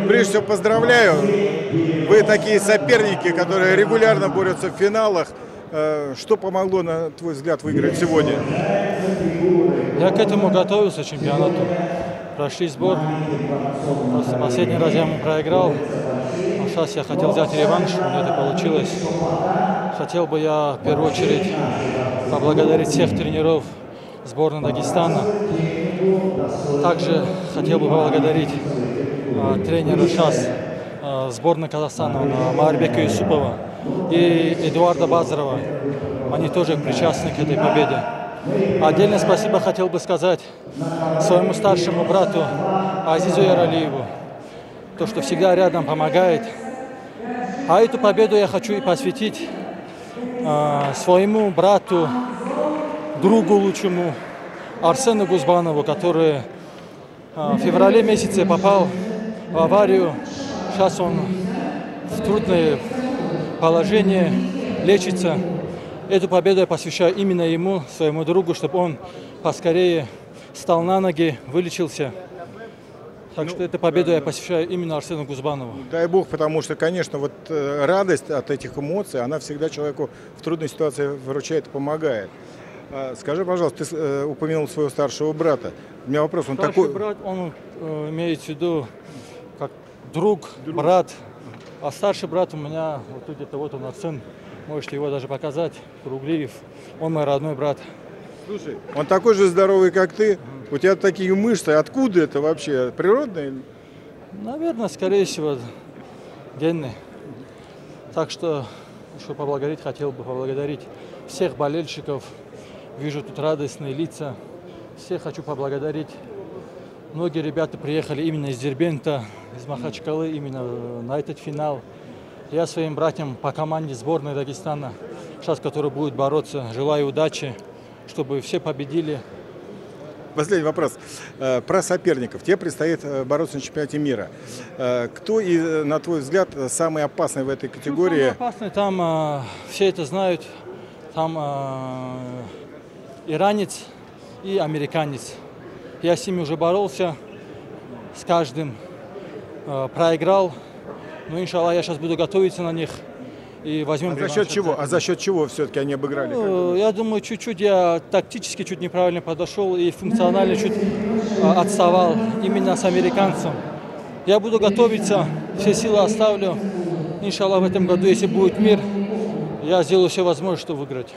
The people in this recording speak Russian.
Прежде всего поздравляю. Вы такие соперники, которые регулярно борются в финалах. Что помогло, на твой взгляд, выиграть сегодня? Я к этому готовился, к чемпионату. Прошли сбор. Просто последний раз я ему проиграл. А сейчас я хотел взять реванш, у меня это получилось. Хотел бы я в первую очередь поблагодарить всех тренеров сборной Дагестана. Также хотел бы поблагодарить тренера сейчас сборной Казахстана Маарбека Юсупова и Эдуарда Базарова. Они тоже причастны к этой победе. Отдельное спасибо хотел бы сказать своему старшему брату Азизу Яралиеву, то, что всегда рядом помогает. А эту победу я хочу и посвятить своему брату, другу лучшему Арсену Гузбанову, который в феврале месяце попал в аварию. Сейчас он в трудное положение, лечится. Эту победу я посвящаю именно ему, своему другу, чтобы он поскорее встал на ноги, вылечился. Так что эту победу я посвящаю именно Арсену Гузбанову. Дай бог, потому что, конечно, вот радость от этих эмоций, она всегда человеку в трудной ситуации выручает и помогает. Скажи, пожалуйста, ты упомянул своего старшего брата. У меня вопрос, он Старший брат, он имеет в виду как друг, брат. А старший брат у меня, вот тут где-то вот он, Арсен, можете его даже показать, Круглиев. Он мой родной брат. Слушай, он такой же здоровый, как ты. У тебя такие мышцы. Откуда это вообще? Природные? Наверное, скорее всего, генные. Так что еще хотел бы поблагодарить всех болельщиков. Вижу тут радостные лица. Всех хочу поблагодарить. Многие ребята приехали именно из Дербента, из Махачкалы, именно на этот финал. Я своим братьям по команде сборной Дагестана, сейчас, который будет бороться, желаю удачи, чтобы все победили. Последний вопрос. Про соперников. Тебе предстоит бороться на чемпионате мира. Кто, на твой взгляд, самый опасный в этой категории? Самый опасный, там все это знают. Там иранец и американец. Я с ними уже боролся, с каждым проиграл. Но, иншаллах, я сейчас буду готовиться на них и возьмем. А за счет чего? А за счет чего все-таки они обыграли? Я думаю, чуть-чуть я тактически чуть неправильно подошел и функционально чуть отставал именно с американцем. Я буду готовиться, все силы оставлю. Иншаллах, в этом году, если будет мир, я сделаю все возможное, чтобы выиграть.